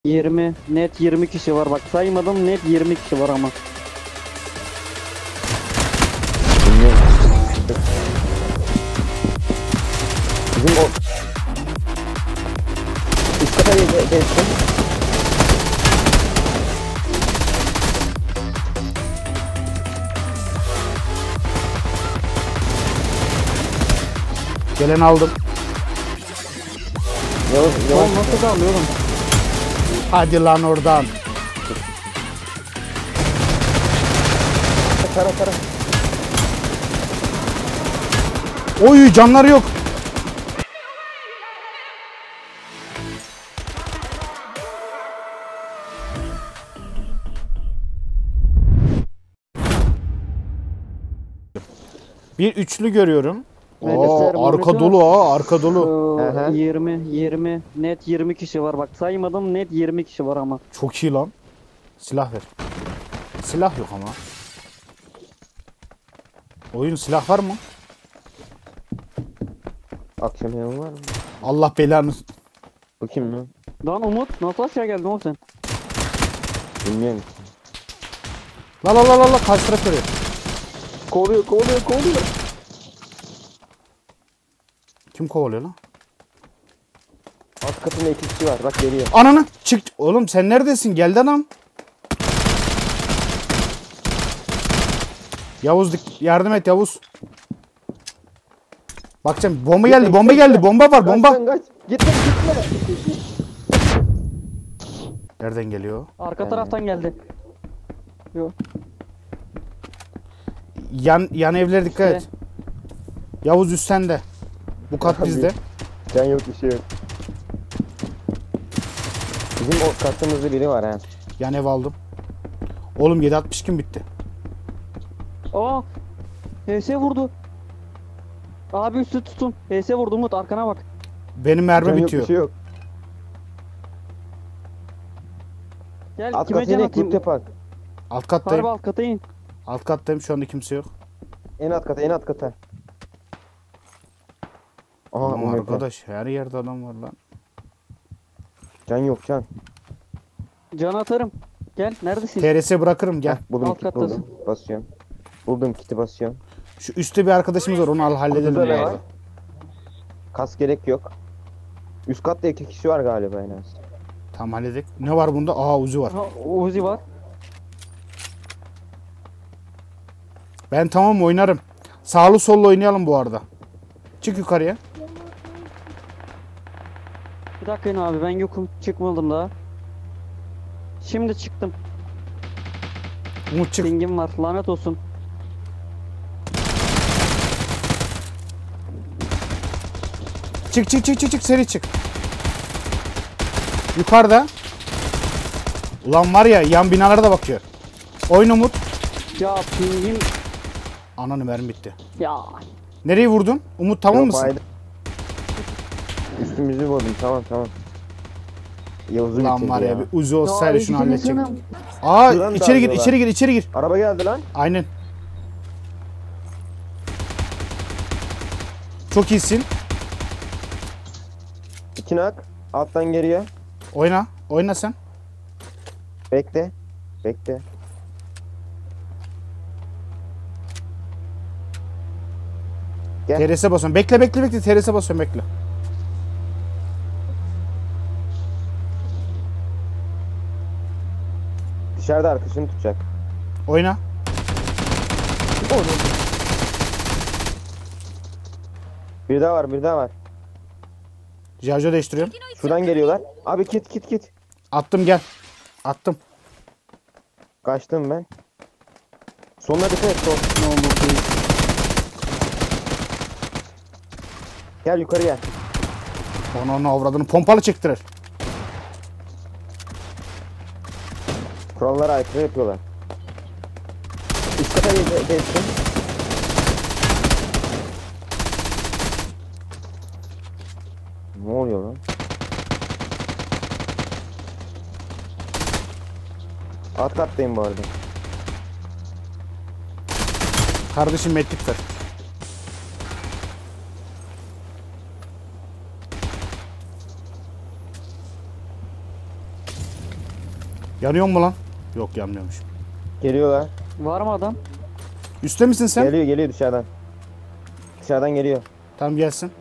20 net 20 kişi var bak saymadım net 20 kişi var ama. Bilmiyorum. Bizim o üst kata geçtim. Gelen aldım. Yavaş yavaş. Oğlum nasıl kalıyor oğlum? Hadi lan oradan. Tara tara. Oy canları yok. Bir üçlü görüyorum. Melekler, Aa, arka Melekler. dolu arka dolu. Ee, Aha. 20 net 20 kişi var bak saymadım net 20 kişi var ama. Çok iyi lan. Silah ver. Silah yok ama. Oyun silah var mı? Akşam yanı var mı? Allah belanı. Bu kim lan? Lan Umut nasıl aşağı geldin oğlum sen? Bilmiyorum. La la la la la kaç taraf görüyor. Kovalıyor. Kim kovalıyor lan? Alt katında 2 kişi var. Bak geliyor. Ananı çık. Oğlum sen neredesin? Geldi adam. Yavuz yardım et Yavuz. Bakacağım bomba geldi bomba var bomba. Kaç. Gitme. Nereden geliyor? Arka taraftan geldi. Yok. Yan evlere dikkat et. Yavuz üst sende. Bu kat bizde. Can yok bir şey yok. Bizim o katımızda biri var ha. Yan ev aldım. Oğlum 7.60 kim bitti? Aa! HS vurdu. Abi üstü tutun. HS vurdu Umut arkana bak. Benim mermi Can yok bitiyor. bir şey yok. Gel Alt kime katı can inek atayım? grup yapak. Alt kattayım. Harbi alt kata in. Alt kattayım şu anda kimse yok. En alt kata. Aha Aman Umut. arkadaş her yerde adam var lan. Can yok can. Can atarım. Gel neredesin? TRS bırakırım gel. Buldum Alt kiti kattasın. buldum. Basıyorum. Buldum kiti basıyorum. Şu üstte bir arkadaşımız var onu al halledelim. Kutuda ne ya. var? Kas gerek yok. Üst katta 2 kişi var galiba en az. Tamam halledik. Ne var bunda? Aa Uzi var. Ha, Uzi var. Ben tamam oynarım. Sağlı sollu oynayalım bu arada. Çık yukarıya. Bir dakika in abi ben yokum. Çıkmadım daha. Şimdi çıktım. Umut çık. Pingim var. Lanet olsun. Çık seri çık. Yukarıda. Ulan var ya yan binalara da bakıyor. Oyun Umut. Ya pingim. Ananı mermi bitti. Ya. Nereyi vurdun? Umut tamam Yok, mısın? haydi. Üstümüzü vurdum tamam. Yavuz'u Lan bitirdi var ya bir Uzi olsaydı şunu halledecektim. Aa Şuradan içeri gir darlıyorlar. içeri gir. Araba geldi lan. Aynen. Çok iyisin. 2 nak. Alttan geriye. Oyna sen. Bekle. Gel. TRS basıyorum. Bekle. TRS basıyorum bekle. Dışarıda arkasını tutacak. Oyna. Bir daha var. Jarjö değiştiriyorum. Şuradan geliyorlar. Abi kit. Attım gel. Attım. Kaçtım ben. Sonuna dikkat et. Ne oldu? Gel yukarı gel. Onu avradını pompalı çektirir. Kurallara aykırı yapıyorlar. Üst kata geçtim. Ne oluyor lan? Alt kattayım bu arada. Kardeşim medkit ver. Yanıyor mu lan? Yok yanmıyormuş. Geliyorlar. Var mı adam? Üste misin sen? Geliyor dışarıdan. Dışarıdan geliyor. Tamam gelsin.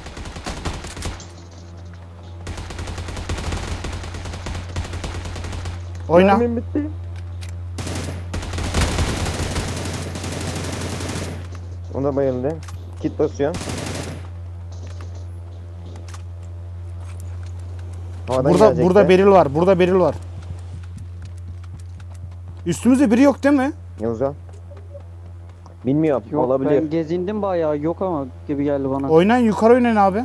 Oyna. Mermim bitti. Ona bayıldı. Kit basıyor. Havadan Burada gelecekler. beril var. Burada beril var. Üstümüzde biri yok değil mi? Yavuz al. Bilmiyorum. Yok Olabilir. ben gezindim bayağı yok ama gibi geldi bana. Oynayın yukarı oynayın abi.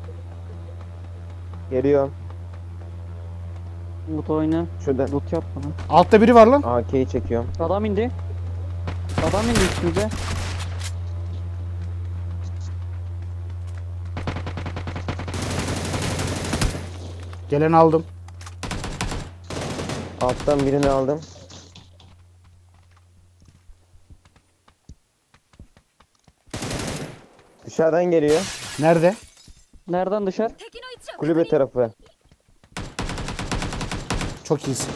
Geliyor. Umut oyna. Şurada Loot yap bana. Altta biri var lan. AK'yi çekiyorum. Adam indi. Adam indi üstümüze. Geleni aldım. Alttan birini aldım. Dışarıdan geliyor. Nerede? Nereden dışarı? Kulübe tarafı. Çok iyisin.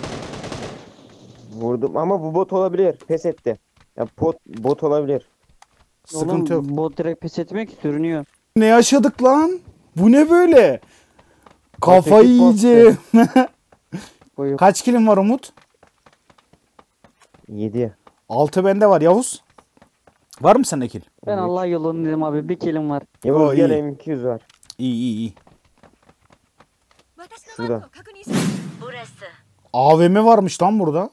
Vurdum ama bu bot olabilir. Pes etti. Ya bot olabilir. Sıkıntı yok. Oğlum bot direkt pes etmek sürünüyor. Ne yaşadık lan? Bu ne böyle? Kafayı Öteki bot yiyeceğim. Buyur. Kaç kilim var Umut? 7. 6 bende var Yavuz. Var mı sende kill? Ben Allah yolunu dedim abi. Bir kilim var. Yavuz O gel iyi. M200 var. İyi. Şurada. Burası. AVM varmış lan burada.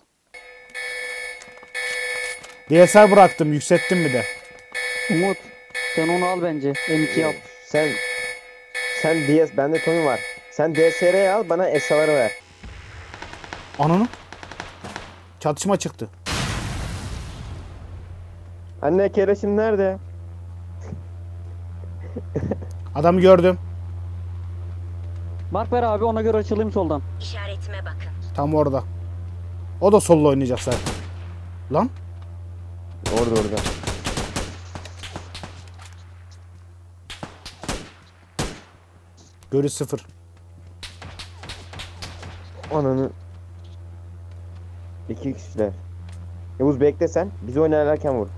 DSR bıraktım. Yükselttim bir de. Umut sen onu al bence. M2 al. Sen DS bende Tommy var. Sen DSR'yi al bana SLR'ı ver. Ananı. Çatışma çıktı. Anne kereşim nerede? Adamı gördüm. Mark ver abi ona göre açılayım soldan. İşaretime bakın. Tam orada. O da solo oynayacak zaten. Lan. Orada. Görüş 0. Ananı. 2 kişiler. Yavuz bekle sen. Biz oynarlarken vur.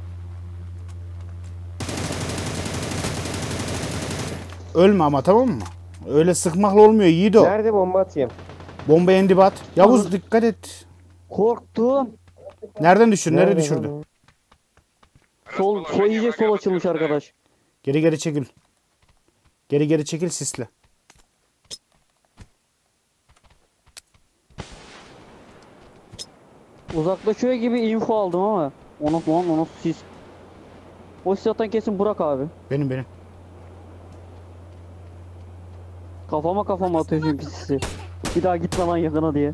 Ölme ama tamam mı? Öyle sıkmakla olmuyor Yiğido. Nerede bomba atayım? Bomba indi bat. Yavuz dikkat et. Korktum. Nereden düşürdü? Nereye Nerede düşürdü? lan o? Sol iyice sol açılmış arkadaş. Geri çekil. Geri çekil sisle. Uzaklaşıyor gibi info aldım ama. Onu siz. O zaten kesin Burak abi. Benim. Kafama atıyor çünkü sisi. Bir daha gitme lan yakına diye.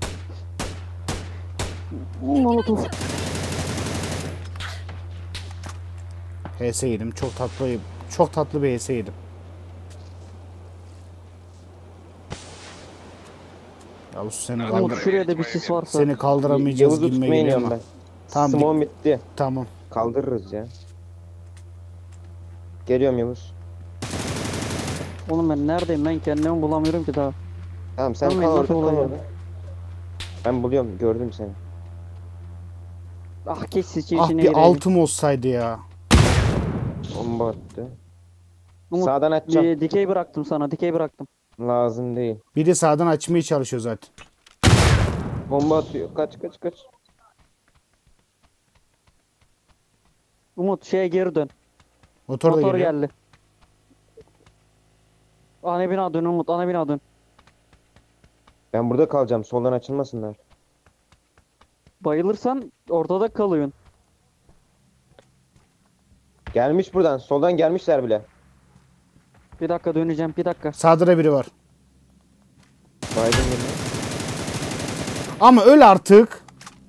Molotof. HS yedim. Çok tatlı bir HS yedim. Yavuz Umut şuraya da bir sis varsa. seni kaldıramayacağız Yavuz'u gibime tutmaya geliyor iniyorum ama. ben. Tamam, Small bitti. Tamam. Kaldırırız ya. Geliyorum Yavuz. Oğlum ben neredeyim ben kendimi bulamıyorum ki daha. Tamam sen Tamam, kal nasıl orada kal oluyor? orada. Ben buluyorum gördüm seni. Ah keş sis Ah içine bir gireydim. altım olsaydı ya. Bomba attı. Umut, Sağdan açacağım. bir dikey bıraktım sana dikey bıraktım. Lazım değil. Bir de sağdan açmaya çalışıyor zaten. Bomba atıyor. Kaç. Umut şeye geri dön. Motor da Motor geliyor. geldi. Ana bina dön Umut ana bina dön. Ben burada kalacağım. Soldan açılmasınlar. Bayılırsan ortada kalıyorsun. Gelmiş buradan. Soldan gelmişler bile. Bir dakika döneceğim bir dakika. Sağda da biri var. Biden geliyor. Ama öl artık.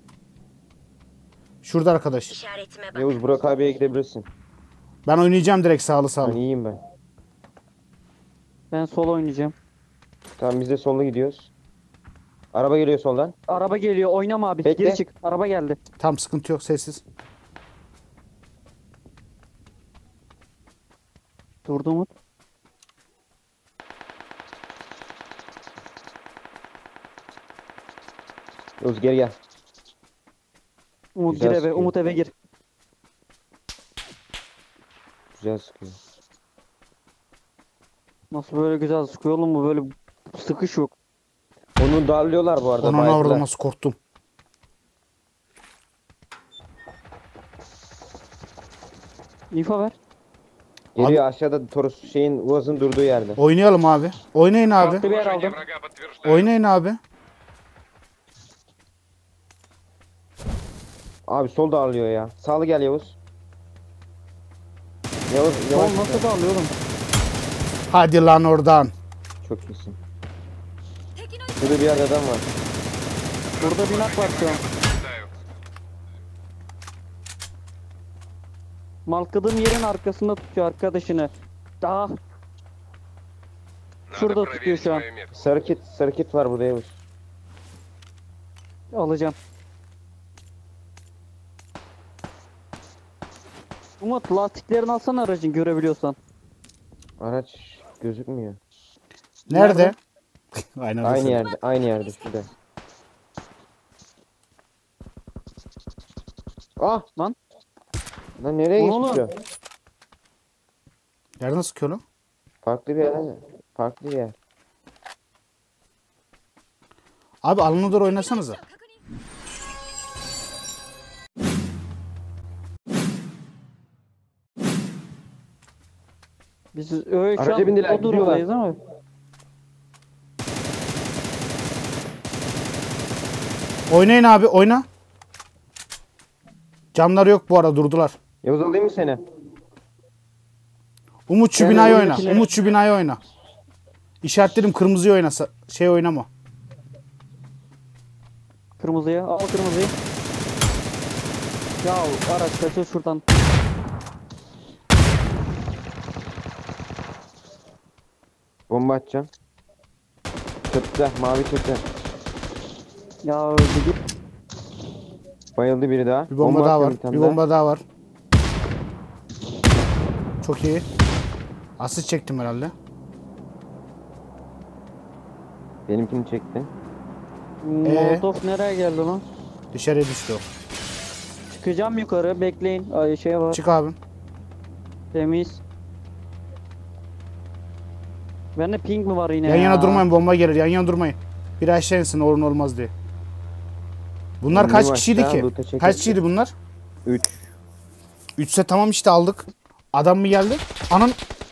Şurada arkadaş. İşaretime bakın. Yavuz Burak abiye gidebilirsin. Ben oynayacağım direkt sağlı Ben sağlı. iyiyim ben. Ben sol oynayacağım. Tamam biz de solda gidiyoruz. Araba geliyor soldan. Araba geliyor oynama abi. Bekle. Geri çık. Araba geldi. Tam sıkıntı yok sessiz. Durdu Umut. Yavuz geri gel. Umut Güzel gir eve. sıkıyor. Umut eve gir. Güzel sıkıyor. Nasıl böyle güzel sıkıyor oğlum, bu böyle sıkış yok. Onu darlıyorlar bu arada. Onun baydılar. orada nasıl korktum. İnfo ver. Geliyor aşağıda Toros şeyin Uaz'ın durduğu yerde. Oynayalım abi. Oynayın abi. Farklı bir yer aldım. Врага подтверждаю. Oynayın abi. Abi sol darlıyor ya. Sağlı gel Yavuz. Yavuz yavaş. Oğlum nasıl dağılıyor oğlum? Hadi lan oradan. Çok iyisin. Şurada bir yerde adam var. Burada bir nak var şu an. Подтверждаю. Malkadığım yerin arkasında tutuyor arkadaşını. Daha Надо Şurada tutuyor проверить şu an. свою метку. Sarı kit var burada Yavuz. alacağım. Umut lastiklerini alsana aracın görebiliyorsan. Araç gözükmüyor. Nerede? Aynen. Aynı yerde, aynı yerde şurada. Ah! Lan. Lan nereye Oğlum. geçmiş o? Nereden sıkıyor lan? Farklı bir yer. Farklı bir yer. Abi alana doğru oynasanıza. Biz öyle şu Araca an bindiler, o durumdayız ama. Oynayın abi oyna. Camları yok bu arada durdular. Yavuz alayım mı seni? Umut şu Yani binayı oyna. oyundakiler- Umut şu binayı oyna. İşaretlerim kırmızıyı oynasa. Şey oynama. Kırmızıya al kırmızıyı. Ya araç kaçır şuradan. Bomba atacağım. Çatıda, mavi çatı. Ya öldü git. Bayıldı biri daha. Bir bomba daha var. atıyorum bir tane Bir bomba daha var. Çok iyi. Asist çektim herhalde. Benimkini çekti. Molotov nereye geldi lan? Dışarıya düştü o. Çıkacağım yukarı bekleyin. Ay şey var. Çık abim. Temiz. Bende ping mi var yine Yan ya? yana durmayın, bomba gelir. Yan yana durmayın. Bir aşağı insin, orun olmaz diye. Bunlar Önüm kaç var. kişiydi Daha ki? loot'a çekelim. Kaç kişiydi bunlar? 3. 3'se tamam işte aldık. Adam mı geldi? Anın.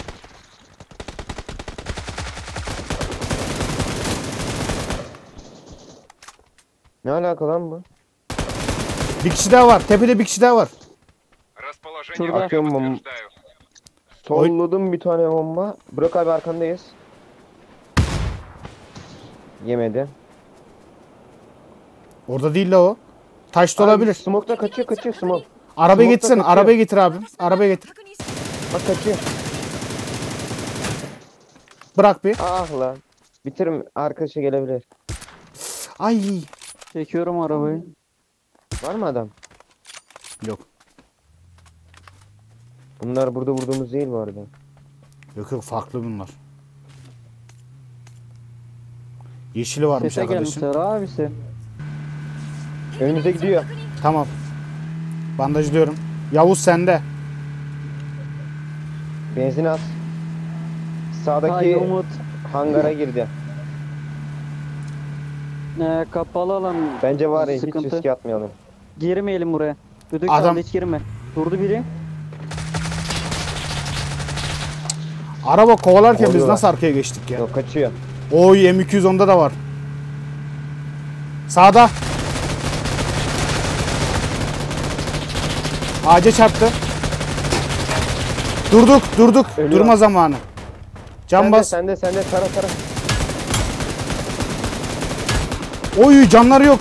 Ne alaka lan bu? Bir kişi daha var. Tepede bir kişi daha var. Расположение Şurada. врага Atıyorum подтверждаю. Solladım bir tane bomba. Burak abi arkandayız. Yemedi. Orada değil la o. Taşta Abi, olabilir. Smoke'da kaçıyor smoke. Arabayı smoke'ta getirsene. kaçıyor. Arabayı getir abi. Arabayı getir. Bak kaçıyor. Bırak bir. Ah lan. Bitirim arkadaşa gelebilir. Ay. Çekiyorum arabayı. Var mı adam? Yok. Bunlar burada vurduğumuz değil bu arada. Yok yok farklı bunlar. Yeşili varmış Sese arkadaşın. gelmişler abisi. Önümüze gidiyor. Tamam. Bandajlıyorum. Yavuz sende. Benzin az. Sağdaki Hay Umut. hangara girdi. Kapalı alan. Bence var ya hiç Sıkıntı. riske atmayalım. Girmeyelim buraya. Düdük Adam- çaldı hiç girme. Durdu biri. Araba kovalarken biz Oluyorlar. nasıl arkaya geçtik ya? Yok kaçıyor. Oy M210'da da var. Sağda. Ağaca çarptı. Durduk. Ölüyor. Durma zamanı. Can bas. Sende tara. Oy canları yok.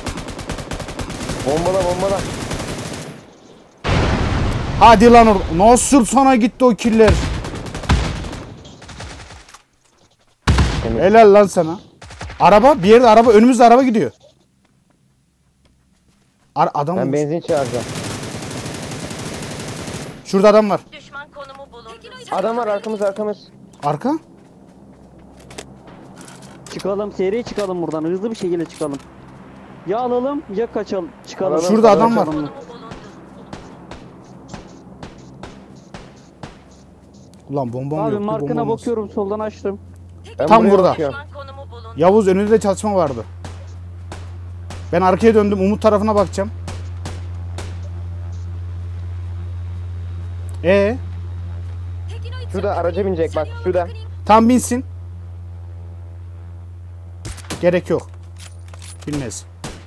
Bombala. Hadi lan orada. Nasıl sana gitti o killer? Temiz. Helal lan sana. Araba bir yerde araba önümüzde araba gidiyor. Adam Ben olmuş. benzin çağıracağım. Şurada adam var. Düşman konumu bulundu. Adam var arkamız. Arka? Çıkalım seri çıkalım buradan. Hızlı bir şekilde çıkalım. Ya alalım ya kaçalım. Çıkalım. Alalım, Şurada adam var. Kaçalım. Konumu bulundu. Ulan bombam Abi yok. Bir markına bombam olsun. bakıyorum, soldan açtım. Ben Tam buraya burada. bakıyorum. Düşman konumu bulundu. Yavuz önünde de çatışma vardı. Ben arkaya döndüm. Umut tarafına bakacağım. Şurada araca binecek bak şurada. Tam binsin. Gerek yok. Bilmez.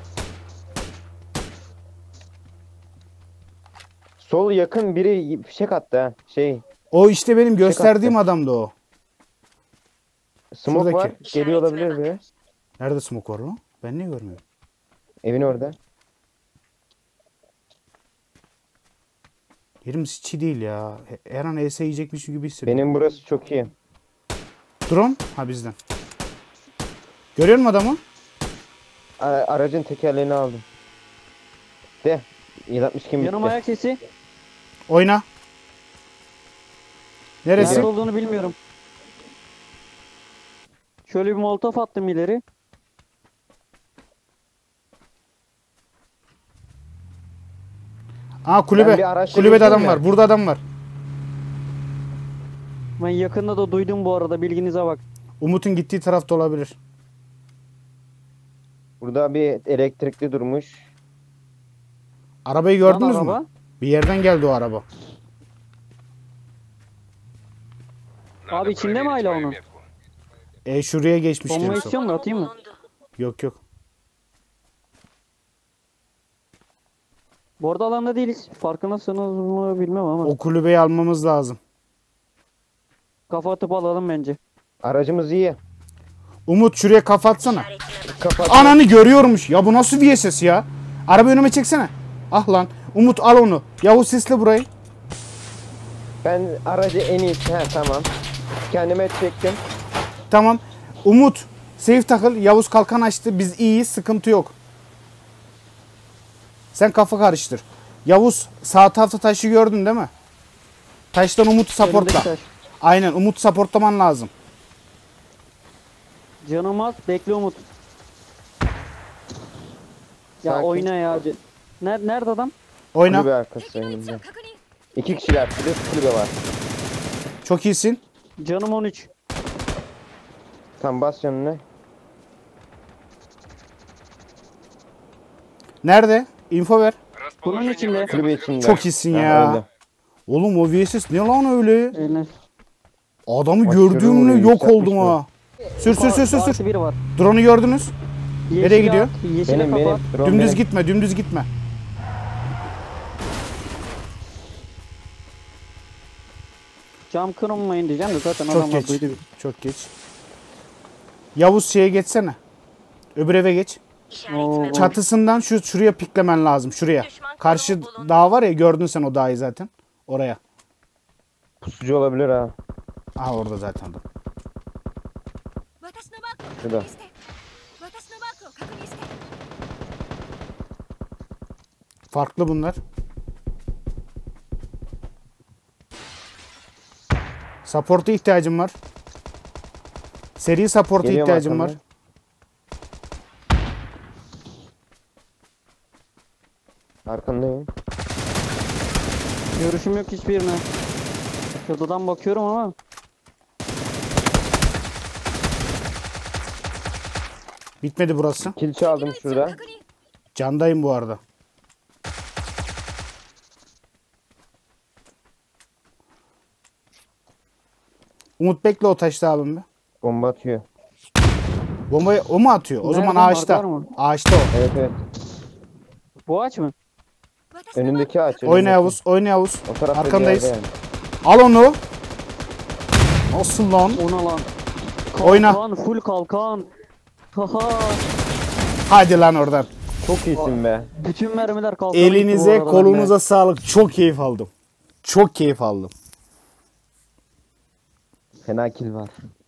Sol yakın biri fişek attı ha. O işte benim gösterdiğim attı. adamdı o. Smoke Şuradaki. var. Geliyor olabilir biri. Nerede smoke var lan? Ben niye görmüyorum? Evin orada. Yerimiz hiç iyi değil ya. Her an ES yiyecekmiş gibi hissediyorum. Benim burası çok iyi. Drone? Ha bizden. Görüyor musun adamı? Aracın tekerleğini aldım. De. 762 bitti. Yanım ayak sesi. Oyna. Neresi? Nerede olduğunu bilmiyorum. Şöyle bir molotof attım ileri. Aa Ben kulübe. bir araçla Kulübede gezeyim adam mi? var. Burada adam var. Ben yakında da duydum bu arada, bilginize bak. Umut'un gittiği tarafta olabilir. Burada bir elektrikli durmuş. Arabayı Lan gördünüz araba. mü? Bir yerden geldi o araba. Надо Abi içinde mi проверить hala мою onun? метку. Şuraya geçmiş Bomba en son. istiyor mu, atayım mı? Bulundu. Yok yok. Bu arada alanda değiliz. Farkındasınız mı bilmem ama. O kulübeyi almamız lazım. Kafa atıp alalım bence. Aracımız iyi. Umut şuraya kafa atsana. İşaretime bakın. Kapat. Ananı görüyormuş. Ya bu nasıl VSS ya? Araba önüme çeksene. Ah lan. Umut al onu. Yavuz sisle burayı. Ben aracı en iyisi. He tamam. Kendime çektim. Tamam. Umut safe takıl. Yavuz kalkan açtı. Biz iyiyiz. Sıkıntı yok. Sen kafa karıştır. Yavuz sağ tarafta taşı gördün değil mi? Taştan Umut'u supportla. Önümdeki taş. Aynen Umut supportlaman lazım. Canım az. Bekle Umut. Ya Sakin. oyna ya. Nerede adam? Oyna. Kulübe arkası önümde. 2 kişiler. Bir de kulübe var. Çok iyisin. Canım 13. Tam bas yanına. Nerede? Info ver. Bunun Расположение içinde. врага Kulübe подтверждено. içinde. Çok iyisin Ha, ya. öyle. Oğlum o VSS ne lan öyle? Eline. Adamı Aşırı gördüğümle vuruyor, yok oldum 160 ha. Sür sür sür sür sür. Artı biri var. Drone'u gördünüz. Yeşile Nereye gidiyor? at, Yeşile Benim kapat. benim. Drone Dümdüz benim. gitme, dümdüz gitme. Cam kırılmayın diyeceğim de zaten Çok adamlar geç. duydu. Çok geç. Yavuz şeye geçsene. Öbür eve geç. İşaretime Oo. bakın. Çatısından şuraya piklemen lazım. Şuraya. Düşman Karşı konumu bulundu. dağ var ya, gördün sen o dağı zaten. Oraya. Pusucu olabilir ha. Aha orada zaten adam. 私のマークを確 Şurada. 認して私のマークを確認して Farklı bunlar. Support'a ihtiyacım var. Seri support'a Geliyorum ihtiyacım var. arkamdan. Arkandayım. Görüşüm yok hiçbirine. Şuradan bakıyorum ama. Bitmedi burası. Kill çaldım 位置を şurada. 確認 Candayım bu arada. Umut bekle o taşta abim be. Bomba atıyor. Bombayı o mu atıyor? O Nerede? zaman Markar ağaçta. mı? Ağaçta o. Evet evet. Bu ağaç mı? 私のマーク Önündeki ağaç. Oyna önündeki. Yavuz, oyna Yavuz. O tarafta bir Arkandayız. yerde yani. Al onu. Nasıl lan? Ona lan. Oyna. Kalkan, full kalkan. Haha. Hadi lan oradan. Çok iyisin be. Bütün mermiler kalkana gitti bu Elinize, arada kolunuza sağlık. Çok keyif aldım. Çok keyif aldım. Fena kill var.